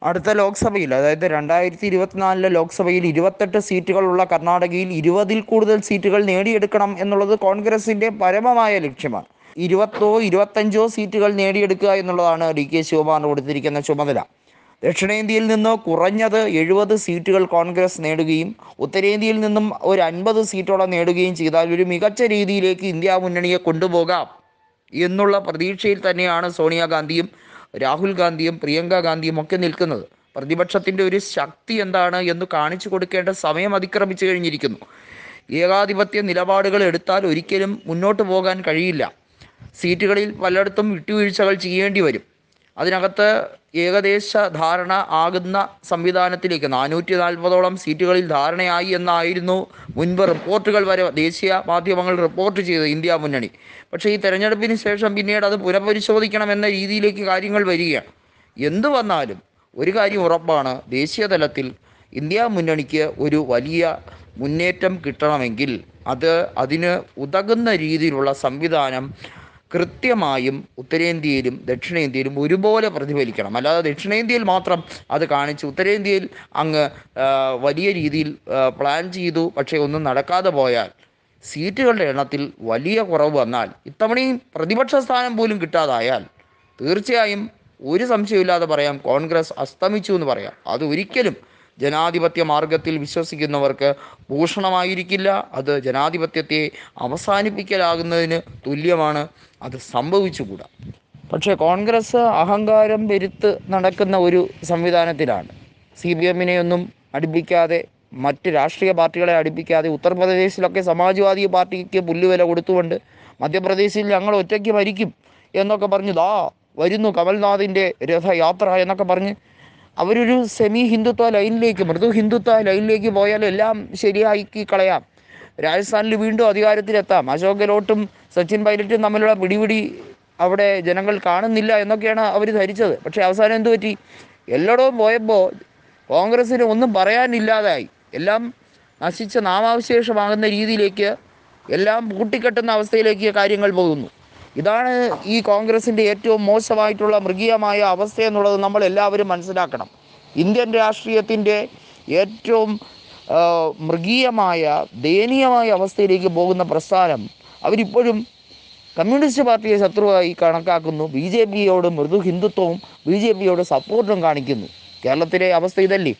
അടുത്ത ലോക്സഭയിൽ, അതായത് 2024 ലോക്സഭയിൽ 28 സീറ്റുകളുള്ള കർണാടകയിൽ 20-ൽ കൂടുതൽ സീറ്റുകൾ നേടിയെടുക്കണം എന്നുള്ളത് കോൺഗ്രസിൻ്റെ പരമമായ ലക്ഷ്യമാണ്. 20-25 സീറ്റുകൾ നേടിയെടുക്കുക എന്നുള്ളതാണ് DK ശിവകുമാറിന് കൊടുത്തിരിക്കുന്ന ചുമതല. ദക്ഷിണേന്ത്യയിൽ നിന്ന് കുറഞ്ഞത് 70 സീറ്റുകൾ കോൺഗ്രസ് നേടുകയും ഉത്തരേന്ത്യയിൽ നിന്നും ഒരു 50 സീറ്റോളം നേടുകയും ചെയ്താൽ ഒരു മികച്ച രീതിയിലേക്ക് ഇന്ത്യ മുന്നണിയെ കൊണ്ടുപോകാം എന്നുള്ള പ്രതീക്ഷയിൽ തന്നെയാണ് സോണിയാഗാന്ധിയും രാഹുൽ ഗാന്ധിയും പ്രിയങ്ക ഗാന്ധിയും ഒക്കെ നിൽക്കുന്നത്. പ്രതിപക്ഷത്തിൻ്റെ ഒരു ശക്തി എന്താണ് എന്ന് കാണിച്ചു കൊടുക്കേണ്ട സമയം അതിക്രമിച്ചു കഴിഞ്ഞിരിക്കുന്നു. ഏകാധിപത്യ നിലപാടുകൾ എടുത്താൽ ഒരിക്കലും മുന്നോട്ട് പോകാൻ കഴിയില്ല. സീറ്റുകളിൽ പലയിടത്തും വിട്ടുവീഴ്ചകൾ ചെയ്യേണ്ടി വരും. അതിനകത്ത് ഏകദേശ ധാരണ ആകുന്ന സംവിധാനത്തിലേക്ക് 440ഓളം സീറ്റുകളിൽ ധാരണയായി എന്നായിരുന്നു മുൻപ് റിപ്പോർട്ടുകൾ വരെ ദേശീയ മാധ്യമങ്ങൾ റിപ്പോർട്ട് ചെയ്തത് ഇന്ത്യ മുന്നണി. പക്ഷേ ഈ തെരഞ്ഞെടുപ്പിന് ശേഷം പിന്നീട് അത് പുനഃപരിശോധിക്കണമെന്ന രീതിയിലേക്ക് കാര്യങ്ങൾ വരികയാണ്. എന്തു വന്നാലും ഒരു കാര്യം ഉറപ്പാണ്, ദേശീയ തലത്തിൽ ഇന്ത്യ മുന്നണിക്ക് ഒരു വലിയ മുന്നേറ്റം കിട്ടണമെങ്കിൽ അതിന് ഉതകുന്ന രീതിയിലുള്ള സംവിധാനം കൃത്യമായും ഉത്തരേന്ത്യയിലും ദക്ഷിണേന്ത്യയിലും ഒരുപോലെ പ്രതിഫലിക്കണം. അല്ലാതെ ദക്ഷിണേന്ത്യയിൽ മാത്രം അത് കാണിച്ച് ഉത്തരേന്ത്യയിൽ അങ്ങ് വലിയ രീതിയിൽ പ്ലാൻ ചെയ്തു പക്ഷേ ഒന്നും നടക്കാതെ പോയാൽ, സീറ്റുകളുടെ എണ്ണത്തിൽ വലിയ കുറവ് വന്നാൽ, ഇത്തവണയും പ്രതിപക്ഷ സ്ഥാനം പോലും കിട്ടാതായാൽ തീർച്ചയായും ഒരു സംശയമില്ലാതെ പറയാം, കോൺഗ്രസ് അസ്തമിച്ചു എന്ന് പറയാം. അത് ഒരിക്കലും ജനാധിപത്യ മാർഗത്തിൽ വിശ്വസിക്കുന്നവർക്ക് ഭൂഷണമായിരിക്കില്ല. അത് ജനാധിപത്യത്തെ അവസാനിപ്പിക്കലാകുന്നതിന് തുല്യമാണ്. അത് സംഭവിച്ചുകൂടാ. പക്ഷേ കോൺഗ്രസ് അഹങ്കാരം പെരുത്ത് നടക്കുന്ന ഒരു സംവിധാനത്തിലാണ്. CPM ഒന്നും അടുപ്പിക്കാതെ, മറ്റ് രാഷ്ട്രീയ പാർട്ടികളെ അടുപ്പിക്കാതെ, ഉത്തർപ്രദേശിലൊക്കെ സമാജ്വാദി പാർട്ടിക്ക് പുല്ലുവില കൊടുത്തുകൊണ്ട് മധ്യപ്രദേശിൽ ഞങ്ങൾ ഒറ്റയ്ക്ക് ഭരിക്കും എന്നൊക്കെ പറഞ്ഞ് വരുന്നു കമൽനാഥിൻ്റെ രഥയാത്ര എന്നൊക്കെ പറഞ്ഞ് അവരൊരു സെമി ഹിന്ദുത്വ ലൈനിലേക്ക്, മൃദു ഹിന്ദുത്വ ലൈനിലേക്ക് പോയാൽ എല്ലാം ശരിയാക്കി കളയാം. രാജസ്ഥാനിൽ വീണ്ടും അധികാരത്തിലെത്താം. അശോക് ഗെഹ്ലോട്ടും സച്ചിൻ പൈലറ്റും തമ്മിലുള്ള പിടിപിടി അവിടെ ജനങ്ങൾ കാണുന്നില്ല എന്നൊക്കെയാണ് അവർ ധരിച്ചത്. പക്ഷേ അവസാനം എന്തു പറ്റി? എല്ലായിടവും പോയപ്പോൾ കോൺഗ്രസ്സിന് ഒന്നും പറയാനില്ലാതായി. എല്ലാം നശിച്ച നാമാവശേഷമാകുന്ന രീതിയിലേക്ക്, എല്ലാം പൂട്ടിക്കെട്ടുന്ന അവസ്ഥയിലേക്ക് കാര്യങ്ങൾ പോകുന്നു. ഇതാണ് ഈ കോൺഗ്രസിൻ്റെ ഏറ്റവും മോശമായിട്ടുള്ള മൃഗീയമായ അവസ്ഥ എന്നുള്ളത് നമ്മൾ എല്ലാവരും മനസ്സിലാക്കണം. ഇന്ത്യൻ രാഷ്ട്രീയത്തിൻ്റെ ഏറ്റവും മൃഗീയമായ ദയനീയമായ അവസ്ഥയിലേക്ക് പോകുന്ന പ്രസ്ഥാനം അവരിപ്പോഴും കമ്മ്യൂണിസ്റ്റ് പാർട്ടിയെ ശത്രുവായി കണക്കാക്കുന്നു. BJPയോട് മൃദു ഹിന്ദുത്വവും BJPയോട് സപ്പോർട്ടും കാണിക്കുന്നു. കേരളത്തിലെ അവസ്ഥ ഇതല്ലേ?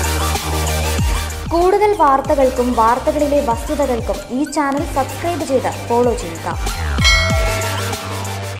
കൂടുതൽ വാർത്തകൾക്കും വാർത്തകളിലെ വസ്തുതകൾക്കും ഈ ചാനൽ സബ്സ്ക്രൈബ് ചെയ്ത് ഫോളോ ചെയ്യുക.